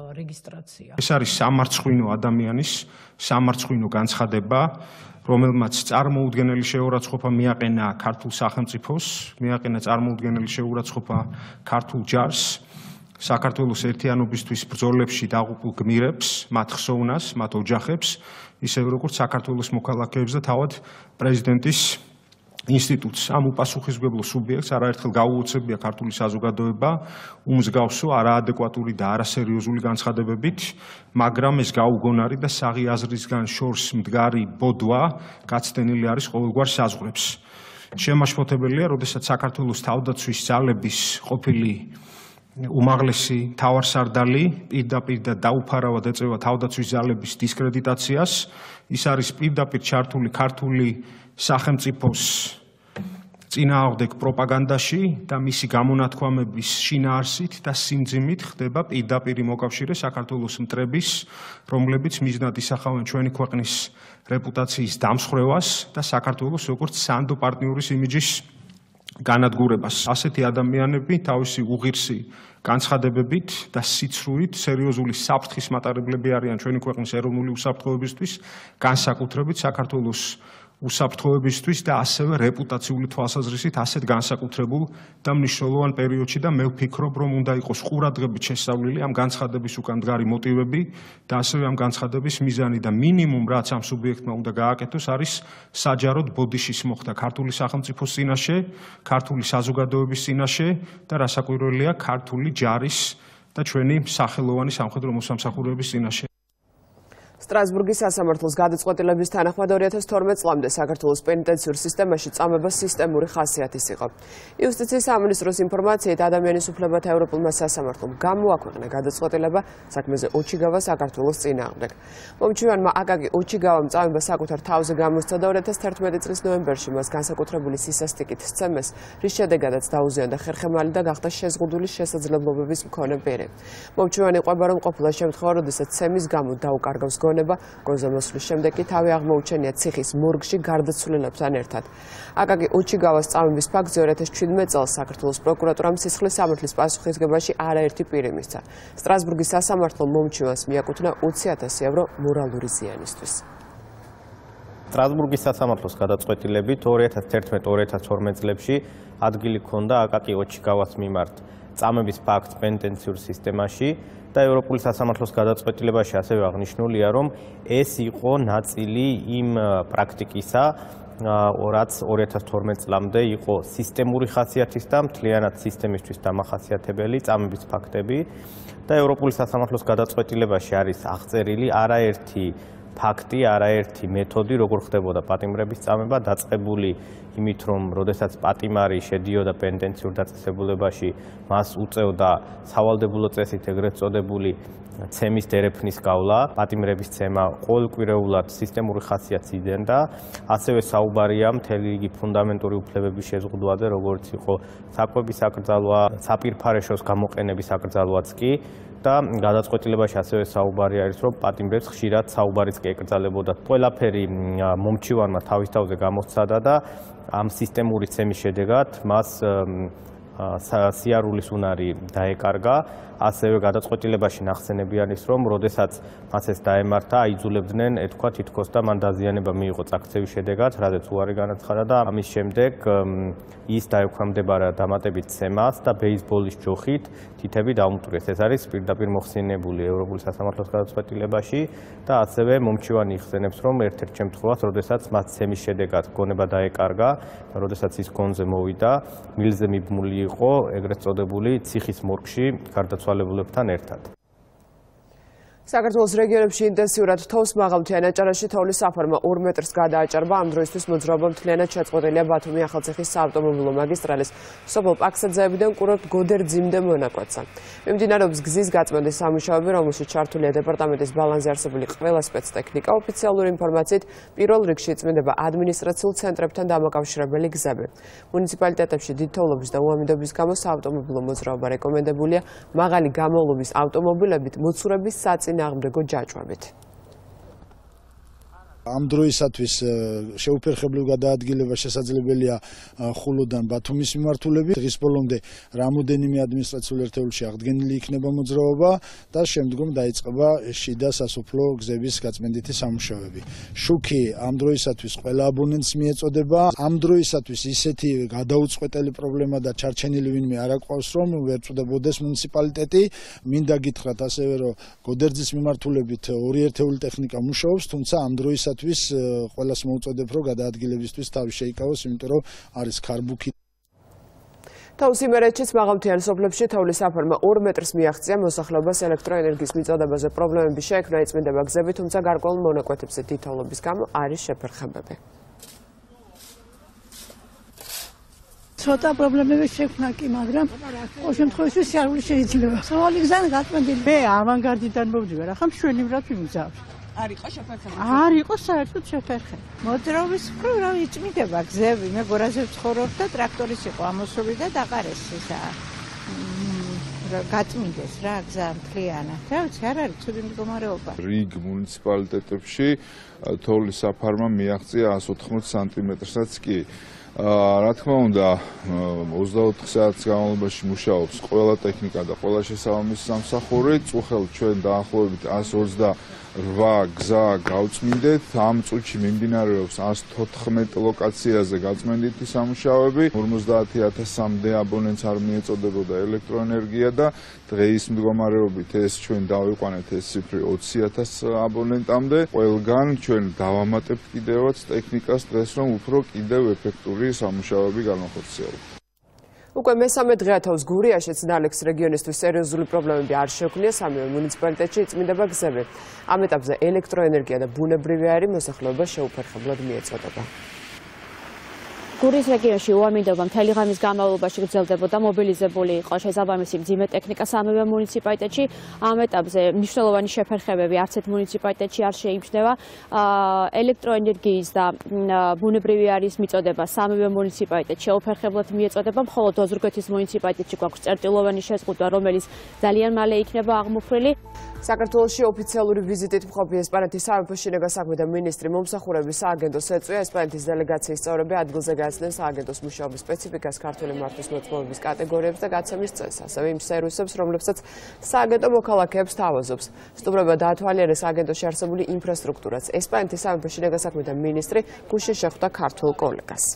ეს არის სამარცხვინო ადამიანის სამარცხვინო განცხადება, რომელმაც წარმოუდგენელი შეურაცხყოფა მიაყენა ქართულ სახელმწიფოს, მიაყენა წარმოუდგენელი შეურაცხყოფა ქართულ ჯარს, საქართველოს ერთიანობისთვის ბრძოლებში დაღუპულ გმირებს, მათ ხსოვნას, მათ ოჯახებს, ისევე როგორც საქართველოს მოქალაქეებს და თავად პრეზიდენტის ინსტიტუტს. ამ უპასუხისმგებლო სუბიექტს არაერთხელ გაუოცებია ქართული საზოგადოება უმსგავსო, არაადეკვატური და არასერიოზული განცხადებებით, მაგრამ ეს გაუგონარი და საღი აზრისგან შორს მდგარი ბოდვა გაცდენილი არის ყოველგვარ საზღვრებს. შემაშფოთებელია, როდესაც საქართველოს თავდაცვის ძალების ყოფილი უმაღლესი მთავარსარდალი პირდაპირ და დაუფარავად ეწევა თავდაცვის ძალების დისკრედიტაციას. ის არის პირდაპირ ჩართული ქართული სახელმწიფოს წინააღმდეგ პროპაგანდაში და მისი გამონათქვამების შინაარსით და სიმძიმით ხდება პირდაპირი მოკავშირე საქართველოს მტრების, რომლებიც მიზნად ისახავენ ჩვენი ქვეყნის რეპუტაციის დამსხვრევას და საქართველოს როგორც სანდო პარტნიორის იმიჯის განადგურებას. ასეთი ადამიანები თავისი უღირსი განცხადებებით და სიცრუით სერიოზული საფრთხის მატარებლები არიან ჩვენი ქვეყნის ეროვნული უსაფრთხოებისთვის, განსაკუთრებით საქართველოს უსაფრთხოებისთვის და ასევე რეპუტაციული თვალსაზრისით ასეთ განსაკუთრებულ და მნიშვნელოვან პერიოდში და მე ვფიქრობ, რომ უნდა იყოს ყურადღებით შესწავლილი ამ განცხადების უკან მდგარი მოტივები და ასევე ამ განცხადების მიზანი და მინიმუმ რაც ამ სუბიექტმა უნდა გააკეთოს არის საჯაროდ ბოდიშის მოხდა ქართული სახელმწიფოს წინაშე, ქართული საზოგადოების წინაშე და რასაკვირველია ქართული ჯარის და ჩვენი სახელოვანი სამხედრო მოსამსახურეების წინაშე. სტრასბურგის სასამართლოს გადაწყვეტილების თანახმად ორი ათას თორმეტ წლამდე საქართველოს პენიტენციურ სისტემაში წამება სისტემური ხასიათის იყო. იუსტიციის სამინისტროს ინფორმაციით ადამიანის უფლებათა ევროპულმა სასამართლომ გამოაქვეყნა გადაწყვეტილება საქმეზე ოჩიგავა საქართველოს წინააღმდეგ. მომჩივანმა აკაკი ოჩიგავამ წამება საკუთარ თავზე გამოსცა და ორი ათას თერთმეტი წლის ნოემბერში მას განსაკუთრებული სისასტიკით სცემეს, რის შედეგადაც დაუზიანდა ხერხემალი და გახდა შეზღუდული შესაძლებლობების მქონე პირი. მომჩივანი ყვება, რომ ყოფილა შემთხვევა, როდესაც ცემის გამო დაუკარგავს გონება, გონზომოსვლის შემდეგ კი თავი აღმოუჩენია ციხის მორგში გარდაცვლილებთან ერთად. აკაკი ოჩიგავას წამების ფაქტზე ორი ათას ჩვიდმეტ წელს საქართველოს პროკურატურამ სისხლის სამართლის პასუხისმგებაში არაერთი პირი მისცა. სტრასბურგის სასამართლომ მომჩივანს მიაკუთვნა ოცი ათასი ევრო მორალური ზიანისთვის. სტრასბურგის სასამართლოს გადაწყვეტილებით ორი ათას თერთმეტ ორი ათას თორმეტ წლებში ადგილი ჰქონდა აკაკი ოჩიგავას მიმართ წამების ფაქტს პენიტენციურ სისტემაში და ევროპული სასამართლოს გადაწყვეტილებაში ასევე აღნიშნულია, რომ ეს იყო ნაწილი იმ პრაქტიკისა, რაც ორი ათას თორმეტ წლამდე იყო სისტემური ხასიათის და მთლიანად სისტემისთვის დამახასიათებელი წამების ფაქტები და ევროპული სასამართლოს გადაწყვეტილებაში არის აღწერილი არაერთი ფაქტი, არაერთი მეთოდი, როგორ ხდებოდა პატიმრების წამება, დაწყებული იმით, რომ როდესაც პატიმარი შედიოდა პენიტენციურ დაწესებულებაში, მას უწევდა სავალდებულო წესით ეგრეთ წოდებული ცემის დერეფნის გავლა, პატიმრების ცემა ყოველკვირეულად სისტემური ხასიათს იდენდა, ასევე საუბარია მთელი რიგი ფუნდამენტური უფლებების შეზღუდვაზე, როგორც იყო საკვების აკრძალვა, საპირფარეშოს გამოყენების აკრძალვაც კი და გადაწყვეტილებაში ასევე საუბარი არის, რომ პატიმრებს ხშირად საუბარიც კი ეკრძალებოდათ. ყველაფერი მომჩივანმა თავის თავზე გამოსცადა და ამ სისტემური ცემის შედეგად მას სიარულის უნარი დაეკარგა. ასევე გადაწყვეტილებაში ნახსენებიან ის, რომ როდესაც მას ეს დაემართა, აიძულებდნენ ეთქვა თითქოს და მან დაზიანება მიიღო წაქცევის შედეგად, რადგან უარი განაცხადა და ამის შემდეგ ის დაექვემდებარა დამატებით ცემას და ბეისბოლის ჯოხით თითები დაუმტვრიეს. ეს არის პირდაპირ მოხსენიებული ევროპული სასამართლოს გადაწყვეტილებაში და ასევე მომჩივანი იხსენებს, რომ ერთ-ერთ შემთხვევას, როდესაც მას ცემის შედეგად გონება დაეკარგა, როდესაც ის გონზე მოვიდა, მილზე მიბმული იყო ეგრეთ წოდებული ციხის მორგში გარდაცვალებულებთან ერთად. საქართველოს რეგიონებში ინტენსიურად თოვს, მაღალმთიან აჭარაში თოვლის საფარმა ორ მეტრს გადააჭარბა. ამ დროისთვის მოძრაობა მთლიანად შეწყვეტილია ბათუმი ახალციხის საავტომობილო მაგისტრალის სოფელ პაქსაძეებიდან კურორტ გოდერძიმდე მონაკვეთსა. მიმდინარეობს გზის გაწმენდის სამუშაოები, რომელშიც ჩართულია დეპარტამენტის ბალანზე არსებული ყველა სპეცტექნიკა. ოფიციალური ინფორმაციით პირველ რიგში იწმინდება ადმინისტრაციულ ცენტრებთან დამაკავშირებელი გზები. მუნიციპალიტეტებში დიდი თოვლობის და უამიდობის გამო საავტომობილო მოძრაობა რეკომენდებულია მაღალი გამოვლობის ავტომობილებით, მოცურების საწინ ნაღმდეგო ჯაჭვებით. ამ დროისათვის შეუფერხებლივ გადაადგილება შესაძლებელია ხულოდან ბათუმის მიმართულებით. დღის ბოლომდე რამოდენიმე ადმინისტრაციულ ერთეულში აღდგენილი იქნება მოძრაობა და შემდგომ დაიწყება შიდა სასოფლო გზების გაწმენდითი სამუშაოები. შუქი ამ დროისათვის ყველა აბონენტს მიეწოდება. ამ დროისათვის ისეთი გადაუწყვეტელი პრობლემა და ჩარჩენილი ვინმე არ აყვავს, რომ ვერ წვდებოდეს მუნიციპალიტეტი. მინდა გითხრათ ასევე, რომ გოდერძის მიმართულებით ორი ერთეული ტექნიკა მუშაობს, თუმცა ამ დროისათვის ყველას მოუწოდებ, რომ გადაადგილებისთვის თავი შეიკავოს, იმიტომ რომ არის ქარბუქი. თოვლის იმერეთშიც მაღალმთიან სოფლებში თოვლის საფარმა ორ მეტრს მიაღწია, მოსახლეობას ელექტროენერგიის მიწოდებაზე პრობლემები შეექმნა, იწმინდება გზები, თუმცა გარკვეულ მონაკვეთებზე დიდი თოვლობის გამო არის შეფერხებები. ცოტა პრობლემები შექმნა კი, მაგრამ ყოველ შემთხვევაში სიარული შეიძლება. სავალი გზანი გაწმენდილი. მე ავანგარდიდან მოვდივარ, ახლა მშვენივრად ვიმგზავრ. არ იყო შეფერხება? არ იყო საერთოდ შეფერხება. მოძრაობის მხრივ რა იწმინდება გზები, მე გორაზე ვცხოვრობ და ტრაქტორის იყო ამოსული და დაყარეს ისა. გაწმინდეს რა გზა მთლიანად. რა ვიცი, არ არის ცუდი მდგომარეობა. რიგ მუნიციპალიტეტებში თოვლის საფარმა მიაღწია εκατს ოთხმოცი სანტიმეტრსაც კი. რა თქმა უნდა, ოცდაოთხ საათის განმავლობაში მუშაობს ყველა ტექნიკა და ყველა შესაბამისი სამსახური. წუხელ ჩვენ დაახლოებით εκατს ოცდაორ გზა გავწმინდეთ. ამ წუთში მიმდინარეობს εκατს თოთხმეტ ლოკაციაზე გაწმენდითი სამუშაოები. ორმოცდაათი ათასამდე აბონენტს არ მიეწოდებოდა ელექტროენერგია და დღეის მდგომარეობით ეს ჩვენ დავიყვანეთ ეს ციფრი ოცი ათას აბონენტამდე. ყველგან ჩვენ დავამატებთ კიდევაც ტექნიკას დღეს, რომ უფრო კიდევ ეფექტური სამუშაოები განახორციელოთ. უკვე მესამე დღეა თავს გურიაშიც ნალექს რეგიონისთვის სერიოზული პრობლემები არ შექმნია, სამივე მუნიციპალიტეტში იწმინდება გზები. ამ ეტაპზე ელექტროენერგია და ბუნებრივი აირი მოსახლეობას შეუფერხებლად მიეწოდება. გურიის რეგიონში უამიდობა მთელი ღამის განმავლობაში გრძელდებოდა, მობილიზებული იყო შესაბამისი მძიმე ტექნიკა სამივე მუნიციპალიტეტში. ამ ეტაპზე მნიშვნელოვანი შეფერხებები არც ერთ მუნიციპალიტეტში არ შეიმჩნევა. ელექტროენერგიის და ბუნებრივი აირის მიწოდება სამივე მუნიციპალიტეტში შეუფერხებლად მიეწოდება, მხოლოდ ოზურგეთის მუნიციპალიტეტში გვაქვს წერტილოვანი შეზღუდვა, რომელიც ძალიან მალე იქნება აღმოფხვრილი. საქართველოში ოფიციალური ვიზიტით მყოფი ესპანეთის სამეფო შინაგან საქმეთა მინისტრი მომსახურების სააგენტოს ეწვია. ესპანეთის დელეგაციის წევრები ადგილზე გააცნეს სააგენტოს მუშაობის სპეციფიკას, ქართული მართვის მოწმობების კატეგორიებს და გაცემის წესს, ასევე იმ სერვისებს, რომლებსაც სააგენტო მოქალაქეებს თავაზობს. სტუმრობა დაათვალიერეს სააგენტოში არსებული ინფრასტრუქტურაც. ესპანეთის სამეფო შინაგან საქმეთა მინისტრი გუშინ შეხვდა ქართულ კოლეგას.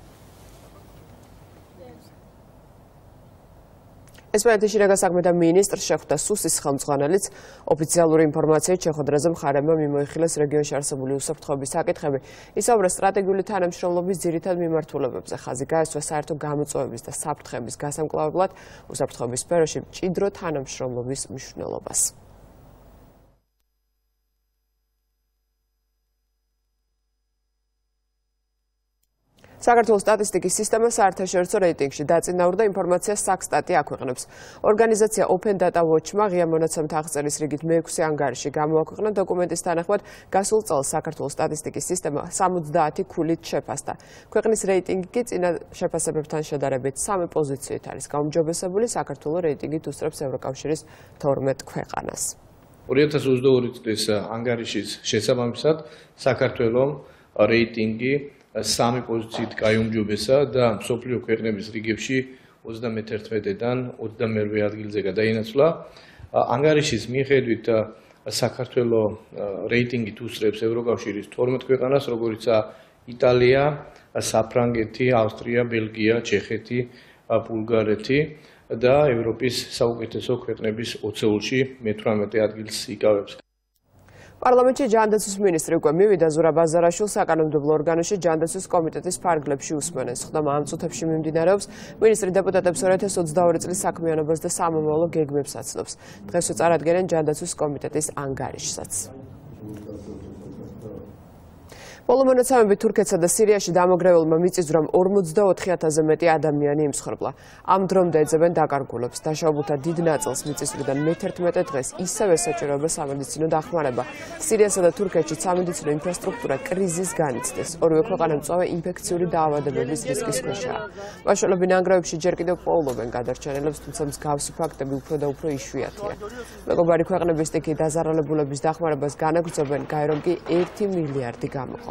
ესპანეთის შინაგან საქმეთა მინისტრს შეხვდა სუსის ხელმძღვანელიც. ოფიციალური ინფორმაციით შეხვედრაზე მხარებმა მიმოიხილეს რეგიონში არსებული უსაფრთხოების საკითხები. ისაუბრა სტრატეგიული თანამშრომლობის ძირითად მიმართულებებზე. ხაზი გაესვა საერთო გამოწვევების და საფრთხების გასამკლავებლად უსაფრთხოების სფეროში მჭიდრო თანამშრომლობის მნიშვნელობას. საქართველოს სტატისტიკის სისტემა საერთაშორისო რეიტინგში დაწინაურდა ინფორმაციას საქსტატი აქვეყნებს. ორგანიზაცია Open Data Watch-მა ღია მონაცემთა აღწერის რიგით მეექვსე ანგარიში გამოაქვეყნა დოკუმენტის თანახმად გასულ წელს საქართველოს სტატისტიკის სისტემა სამოცდაათი ქულით შეფასდა. ქვეყნის რეიტინგი კი წინა შეფასებებთან შედარებით სამი პოზიციით არის გაუმჯობესებული, საქართველოს რეიტინგით უსწრებს ევროკავშირის თორმეტ ქვეყანას. ორი ათას ოცდაორი წლის ანგარიშის შესაბამისად საქართველოს რეიტინგი სამი პოზიციით გაიუმჯობესა და მსოფლიო ქვეყნების რიგებში ოცდამეთერთმეტედან ოცდამერვე ადგილზე გადაინაცვლა. ანგარიშის მიხედვით საქართველოს რეიტინგით უსწრებს ევროკავშირის თორმეტ ქვეყანას, როგორიცაა იტალია, საფრანგეთი, ავსტრია, ბელგია, ჩეხეთი, ბულგარეთი და ევროპის საუკეთესო ქვეყნების ოცეულში მეთვრამეტე ადგილს იკავებს. პარლამენტში ჯანდაცვის მინისტრი უკვე მივიდა ზურაბ აზარაშვილს საკანონმდებლო ორგანოში ჯანდაცვის კომიტეტის ფარგლებში უსმენეს. ხდომა ამ წუთებში მიმდინარეობს. მინისტრი დეპუტატებს ორი ათას ოცდაორი წლის საქმიანობას და სამომავლო გეგმებს აცნობს. დღესვე წარადგენენ ჯანდაცვის კომიტეტის ანგარიშსაც. ბოლო მონაცემებით თურქეთსა და სირიაში დამოგრეველმა მიწისძვრამ ორმოცდაოთხი ათასზე მეტი ადამიანი იმსხვერპლა. ამ დრომდე ეძებენ დაკარგულებს. დაშავებულთა დიდ ნაწილს მიწისძვრიდან მეთერთმეტე დღეს ისევ ესაჭიროება სამედიცინო დახმარება. სირიასა და თურქეთში სამედიცინო ინფრასტრუქტურა კრიზისს განიცდის. ორივე ქვეყანა მწვავე ინფექციური დაავადებების რისკის ქვეშაა. მაშველები ნანგრევებში ჯერ კიდევ პოულობენ გადარჩენილებს, თუმცა მსგავსი ფაქტები უფრო და უფრო იშვიათია. მეგობარი ქვეყნების სტიქი დაზარალებულების დახმარებას განაგრძობენ, გაერომ კი ერთი მილიარდი გამოყო.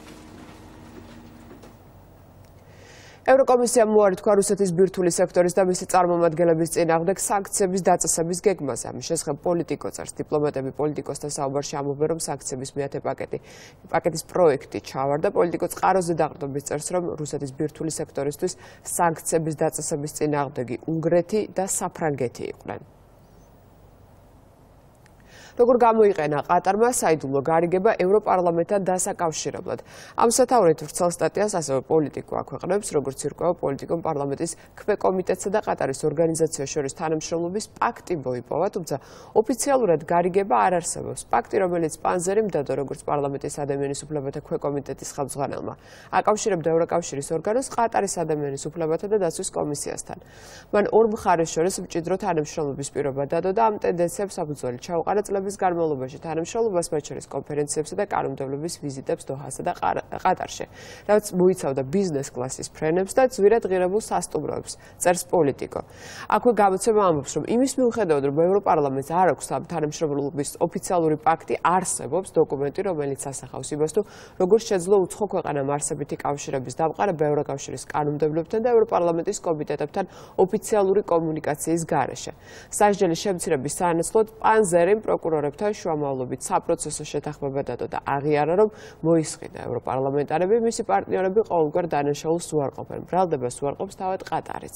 ევროკომისიამ უარი თქვა რუსეთის ბირთვული სექტორის და მისი წარმომადგენლების წინააღმდეგ სანქციების დაწესების გეგმაზე. ამის შესახებ პოლიტიკო წერს. დიპლომატები პოლიტიკოსთან საუბარში ამბობენ, რომ სანქციების მეათე პაკეტი პაკეტის პროექტი ჩავარდა. პოლიტიკო წყაროზე დაყრდნობით წერს, რომ რუსეთის ბირთვული სექტორისთვის სანქციების დაწესების წინააღმდეგი უნგრეთი და საფრანგეთი იყვნენ. როგორ გამოიყენა ყატარმა საიდუმლო გარიგება ევროპარლამენტთან დასაკავშირებლად. ამ სათაურით ვრცელ სტატიას ასევე პოლიტიკო აქვეყნებს, როგორც ირკვევა პოლიტიკომ პარლამენტის ქვეკომიტეტსა და ყატარის ორგანიზაციას შორის თანამშრომლობის პაქტი მოიპოვა, თუმცა ოფიციალურად გარიგება არ არსებობს. პაქტი, რომელიც პანზერი მდადო როგორც პარლამენტის ადამიანის უფლებათა ქვეკომიტეტის ხელმძღვანელმა, აკავშირებდა ევროკავშირის ორგანოს ყატარის ადამიანის უფლებათა და დაცვის კომისიასთან. მან ორ მხარეს შორის მჭიდრო თანამშრომლობის პირობა დადო და ამ ტენდენციებს საფუძველი ჩაუყარა წლების განმავლობაში თანამშრომლობას მათ შორის კონფერენციებსა და კანონმდებლობის ვიზიტებს დოჰასა და ყატარში, რაც მოიცავდა ბიზნეს კლასის ფრენებს და ძვირად ღირებულ სასტუმროებს, წერს პოლიტიკო. აქვე გამოცემა ამბობს, რომ იმის მიუხედავად, რომ ევროპარლამენტს არ აქვს ამ თანამშრომლობის ოფიციალური პაქტი, არსებობს დოკუმენტი, რომელიც ასახავს იმას, თუ როგორ შეძლო უცხო ქვეყანამ არსებითი კავშირების დამყარება ევროკავშირის კანონმდებლობთან და ევროპარლამენტის კომიტეტებთან ოფიციალური კომუნიკაციის გარეშე. სასჯელის შემცირების სანაცვლოდ პანზერიმ პროკურორებთან შუამავლობით საპროცესო შეთანხმება დადო და აღიარა, რომ მოისყიდა ევროპარლამენტარები, მისი პარტნიორები ყოველგვარ დანაშაულს უარყოფენ. ბრალდებას უარყოფს თავად ყატარიც.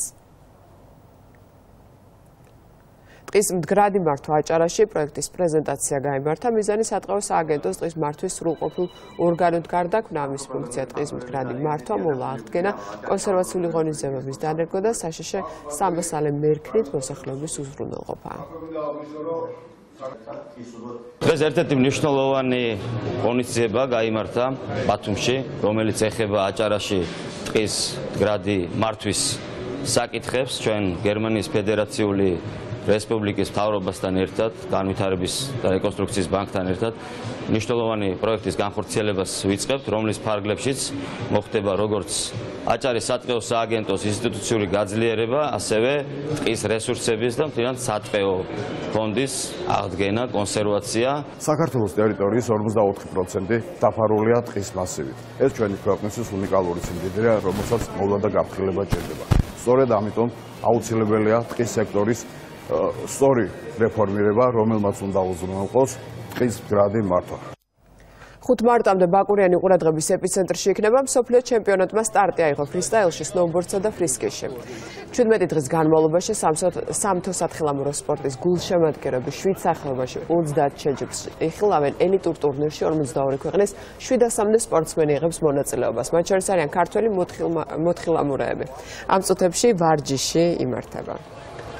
ტყის მდგრადი მართვა აჭარაში პროექტის პრეზენტაცია გაიმართა. მიზანი სატყეო სააგენტოს ტყის მართვის სრულყოფილ ორგანოდ გარდაქმნა. ამის ფუნქცია ტყის მდგრადი მართვა, მოვლა აღდგენა, კონსერვაციული ღონისძიებების დანერგვა და საშიში სამბასალე მერქნით მოსახლეობის უზრუნველყოფაა. დღეს ერთ-ერთი მნიშვნელოვანი ღონისძიება გაიმართა ბათუმში, რომელიც ეხება აჭარაში ტყის მდგრადი მართვის საკითხებს. ჩვენ გერმანიის ფედერაციული რესპუბლიკის მთავრობასთან ერთად, განვითარების და რეკონსტრუქციის ბანკთან ერთად მნიშვნელოვანი პროექტის განხორციელებას ვიწყებთ, რომლის ფარგლებშიც მოხდება როგორც აჭარის სატყეო სააგენტოს ინსტიტუციური გაძლიერება, ასევე ტყის რესურსების და მთლიანად სატყეო ფონდის აღდგენა, კონსერვაცია. საქართველოს ტერიტორიის ორმოცდაოთხი პროცენტი დაფარულია ტყის მასივით. ეს ჩვენი ქვეყნისთვის უნიკალური სიმდიდრეა, რომელსაც მოვლა და გაფრთხილება ჭირდება. სწორედ ამიტომ აუცილებელია ტყის სექტორის სწორი რეფორმირება, რომელმაც უნდა უზრუნველყოს ტყის მდგრადი მართვა. ხუთ მარტამდე ბაკურიანი ყურადღების ეპიცენტრში იქნება მსოფლიო ჩემპიონატმა სტარტი აიღო ფრისტაილში, სნოუბორდსა და ფრისკიში. ჩვიდმეტი დღის განმავლობაში სამთო სათხილამურო სპორტის გულშემატკივრები შვიდ სახეობაში ოცდაათ შეჯიბრს იხილავენ ელიტურ ტურნირში ორმოცდაორი ქვეყნის შვიდასამდე სპორტსმენი იღებს მონაწილეობას. მათ შორის არიან ქართველი მოთხილამურეები. ამ წუთებში ვარჯიში იმართება.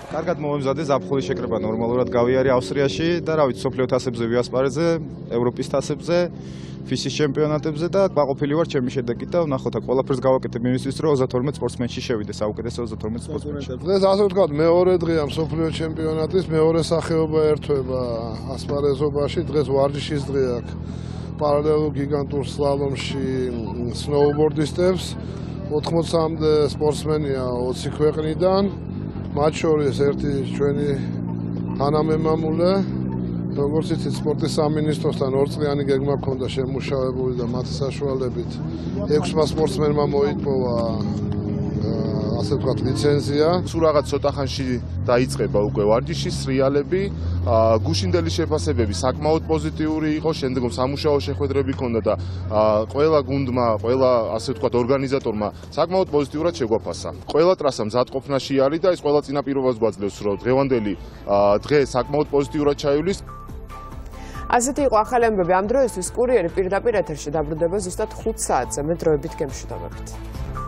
კარგად მოემზადე ზაფხულის შეკრება ნორმალურად გავიარე ავსტრიაში და რა ვიცი სოფლიო თასებზე ვიასპარეზე, ევროპის თასებზე, ფისის ჩემპიონატებზე და ყვაყოფილი ვარ ჩემი შედეგით და ვნახოთ აქ ყველაფერს გავაკეთებ იმისთვის რომ ოცდათორმეტ სპორტსმენში შევიდე საუკეთესო ოცდათორმეტ სპორტსმენში. დღეს ასე ვთქვათ მეორე დღეა მსოფლიო ჩემპიონატის მეორე სახეობა ერთვება ასპარეზობაში, დღეს ვარჯიშის დღე აქვს პარალელურ გიგანტურ სლალომში სნოუბორდისტებს ოთხმოცამდე სპორტსმენია ოცი ქვეყნიდან მათ შორის ერთი ჩვენი თანამემამულე როგორც იცით სპორტის სამინისტროსთან ორწლიანი გეგმა ჰქონდა შემუშავებული და მათი საშუალებით ექვსმა სპორტსმენმა მოიპოვა ასე ვთქვათ ლიცენზია. სულ რაღაც ცოტა ხანში დაიწყება უკვე ვარჯიშის სრიალები, გუშინდელი შეფასებები საკმაოდ პოზიტიური იყო, შემდგომ სამუშაო შეხვედრები ჰქონდა და ყველა გუნდმა, ყველა ასე ვთქვათ ორგანიზატორმა საკმაოდ პოზიტიურად შეგვაფასა. ყველა ტრასა მზადყოფნაში არის და ეს ყველა წინაპირობას გვაძლევს, რომ დღევანდელი დღე საკმაოდ პოზიტიურად ჩაივლის. ასეთი იყო ახალი ამბები ამ დროისთვის. კურიერი პირდაპირ ეთერში დაბრუნდება ზუსტად ხუთ საათზე. მე დროებით გემშვიდობებით.